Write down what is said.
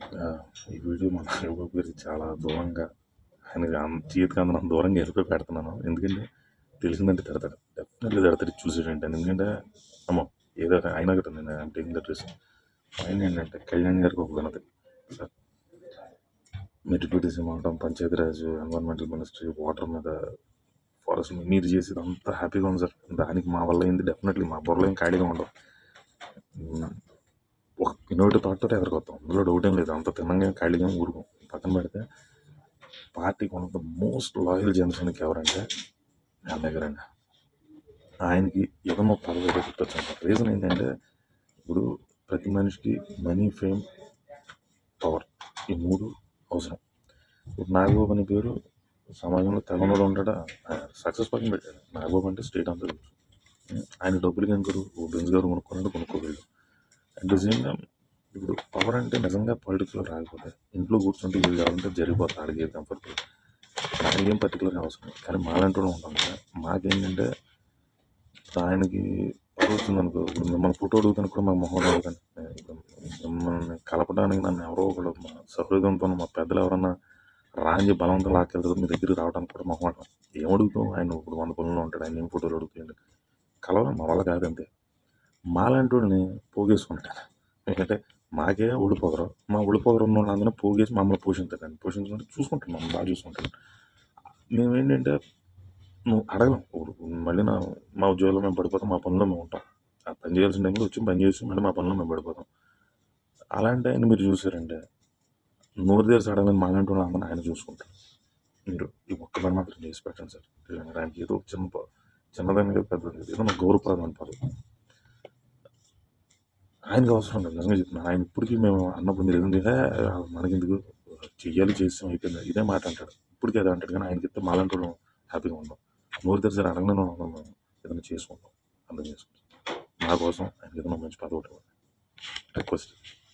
ఈ వీడియో మన యోగా పేరుకి చాలా దూరంగా ఆయనకి చేతికి అందరం దూరంగా వెళ్ళిపోయి పెడుతున్నాను. ఎందుకంటే తెలిసిందంటే తిడతాడు, డెఫినెట్లీ తిడతాడు చూసాడంటే. ఎందుకంటే అమ్మో ఏదో అయినా కదా నేను అంటే ఇంకా డ్రెస్ ఆయన ఏంటంటే కళ్యాణ్ గారికి ఒక వినతి సార్, మెట్రిక్యూటీసీ అవడం, పంచాయతీరాజ్, ఎన్వైరన్మెంటల్ మినిస్ట్రీ, వాటర్ మీద, ఫారెస్ట్ మీద మీరు చేసేది అంతా హ్యాపీగా ఉంది సార్. దానికి మా వల్ల ఏంది డెఫినెట్లీ మా బుర్రలో ఏం ఖాళీగా ఉండవు. ఒక ఇన్నోవేటివ్ థాట్తో ఎదుర్కొస్తాం, అందులో డౌట్ ఏం లేదు. అంత తిన్నంగా ఖాళీగా ఊరుకోం. పక్కన పెడితే పార్టీకి one of the most loyal జనసేనకి ఎవరంటే అన్నయ్య గారండి. ఆయనకి ఏదన్నా పదవి ఏదో గుర్తొచ్చాను. రీజన్ ఏంటంటే ఇప్పుడు ప్రతి మనిషికి మనీ, ఫేమ్, పవర్ ఈ మూడు అవసరం. ఇప్పుడు నాగబాబు అనే పేరు సమాజంలో తెలంగాణలో ఉంటాడా, సక్సెస్ పక్కన పెట్టాడు. నాగబాబు అంటే స్టేట్ అంతా తెలుసు. ఆయన డబ్బులకి ఇంకరు ఓ బెంజ్ గారు కొనుక్కున్నాడు, కొనుక్కోలేదు. అట్ ద సేమ్ టైం ఇప్పుడు పవర్ అంటే నిజంగా పాలిటిక్స్లో రాకపోతే ఇంట్లో కూర్చుంటే ఏది కావాలంటే జరిగిపోతుంది, ఆడికి ఏది కంఫర్టబుల్. నాకేం పర్టికులర్గా అవసరం కానీ మాలాంటి వాళ్ళు ఉంటాం కదా. మాకేంటంటే ఆయనకి పవర్ వచ్చిందనుకో, ఇప్పుడు మిమ్మల్ని ఫోటో అడుగుతాను కూడా మా మొహం అడుగుతాను. మిమ్మల్ని కలపడానికి నన్ను ఎవరో ఒకళ్ళు మా సహృదయంతో మా పెద్దలు ఎవరన్నా రాంగి బలవంతం లాక్కెళ్తారు, మీ దగ్గరికి రావడానికి కూడా మొహం అడగం. ఏం అడుగుతాం, ఆయన ఇప్పుడు 100 పనుల్లో ఉంటాడు, ఆయన ఏం ఫోటోలు అడుగుతాయండి. కలవడం మా వల్ల కాదంతే. మాలాంటి వాళ్ళని పోగేసుకుంటాడు. ఎందుకంటే మాకే ఊడిపోగరు, మా ఊడిపోగరు ఉన్న వాళ్ళు అందరూ పోగేసి మమ్మల్ని పోషించాడండి. పోషించుకుంటే చూసుకుంటాడు, మమ్మల్ని బాగా చూసుకుంటాడు. మేమేంటంటే నువ్వు అడగలేం. మళ్ళీ మా ఉద్యోగంలో మేము పడిపోతాం, మా పనిలో మేము ఉంటాం. ఆ పని చేయాల్సిన టైంలో వచ్చి పని చేసి మళ్ళీ మా పనిలో మేము పడిపోతాం. అలాంటి ఆయన మీరు చూసారంటే నోరు తెరిచి అడగని మాలాంటి వాళ్ళు అందరూ ఆయన చూసుకుంటారు. మీరు ఈ ఒక్క పని మాత్రం చేసి పెట్టండి సార్. ఆయనకి ఏదో చిన్నదాని కదా పెద్దది ఏదో మా గౌరవప్రదం అంటారు. ఆయనకి అవసరం లేదు, నిజంగా చెప్తున్నాను. ఆయన ఇప్పటికీ మేము అన్నప్పుడు మీరు ఎందుకంటే మనకెందుకు చెయ్యాలి, చేస్తాం, అయిపోయింది ఇదే మాట అంటాడు. ఇప్పటికీ అదే అంటాడు. కానీ ఆయనకి ఇస్తే మాలాంటి వాళ్ళు హ్యాపీగా ఉన్నాం. నోరు తెరిచి అడగనే ఉన్నాం, మేము ఏదైనా చేసుకుంటాం, అర్థం చేసుకుంటాం. నా కోసం ఆయనకి ఏదైనా మంచి పదవి రిక్వెస్ట్.